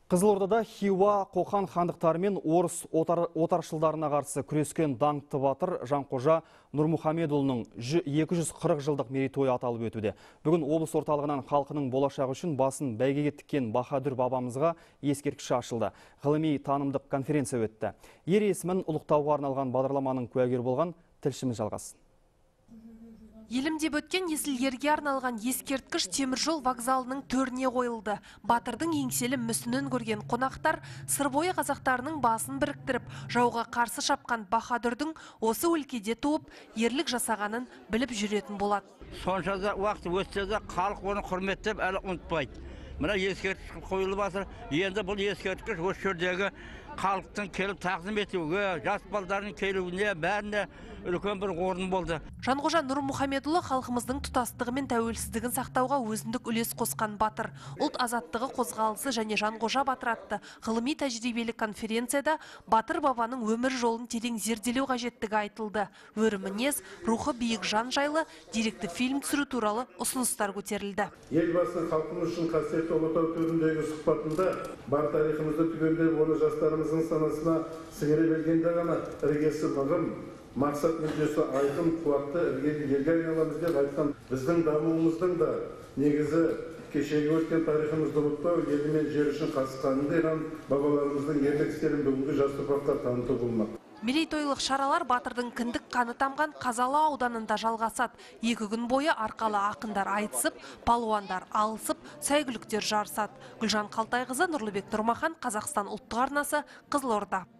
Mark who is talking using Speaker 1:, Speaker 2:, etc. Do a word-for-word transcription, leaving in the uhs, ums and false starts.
Speaker 1: Қызылордада Хиуа Қоқан хандықтары мен орыс отар, отаршылдарына қарсы күрескен даңқты батыр Жанқожа Нұрмұхамедұлының екі жүз қырық жылдық мерейтойы аталып өтуде. Бүгін облыс орталығынан халқының болашағы үшін басын бәйгеге тіккен Бахадүр бабамызға ескерткіші ашылды. Ғылыми танымдық конференция өтті. Ер есімін ұлықтауға арналған бағдарламаның куәгері болған тілшіміз жалғасын.
Speaker 2: Елімде өткен есіл ерге арналған ескерткіш теміржол вокзалының төріне қойылды. Батырдың еңселі мүсінін көрген қонақтар сырбойы қазақтарының басын біріктіріп, жауға қарсы шапқан Бахадүрдің осы өлкеде туып, ерлік жасағанын біліп жүретін болады.
Speaker 3: Сонша уақыт өтсе де халық оны құрметтеп әлі ұмытпайды. Мына ескерткіш қойылып жатыр. Енді бұл ескерткіш осы жердегі халықтың келіп тағзым етуге, жас балдардың келуіне бәріне үлкен бір орын болды.
Speaker 2: Жанқожа Нұрмұхамедұлы халқымыздың тұтастығы мен тәуелсіздігін сақтауға өзіндік үлес қосқан батыр. Ұлт азаттығы қозғалысы және Жанқожа батыр атты ғылыми тәжірибелік конференцияда батыр бабаның өмір жолын терең зерделеу қажеттігі айтылды. Өр мінез, рухы биік жан жайлы деректі фильм түсіру туралы ұсыныстар көтерілді.
Speaker 4: Елбасының халқымыз үшін қасиетті ұлытау төріндегі сұхбатында бар тарихымызды түгендеп, оны жастарымыздың санасына сіңіре бергенде ғана іргесі мығым, мақсат мүддесі айқын, қуатты елге айналамыз деп айтқан біздің дамуымыздың да негізі кешегі өткен тарихымызды ұмытпау, елі мен жер үшін қасыққанын дейған бабаларымыздың ерлік істерін бүгінгі жас ұрпаққа таныту болмақ.
Speaker 2: Мерейтойлық шаралар батырдың кіндік қаны тамған Қазалы ауданында жалғасады. Екі күн бойы арқалы ақындар айтысып, палуандар алысып, сәйгүліктер жарысады. Гүлжан Қалтайқызы, Нұрлыбек Нұрмахан, Қазақстан ұлттық арнасы, Қызылорда.